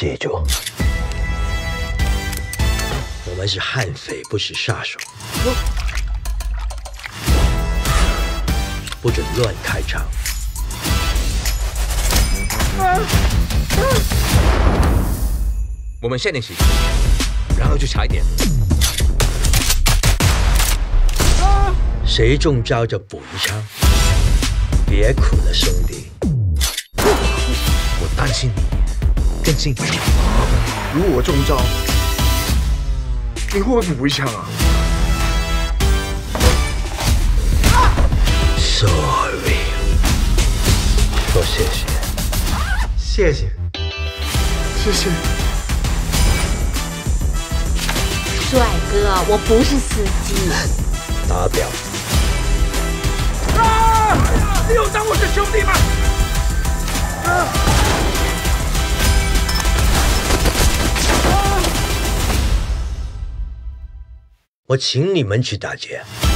记住，我们是悍匪，不是杀手。不准乱开枪。 我们先练习，然后去查一点。 谁中招就补一枪，别苦了兄弟。 我担心你，更信你。 如果我中招，你会不会补一枪啊 ？Sorry， 说谢谢。 谢谢，谢谢。 帅哥，我不是司机。 打表。 你有当我是兄弟吗？ 我请你们去打劫。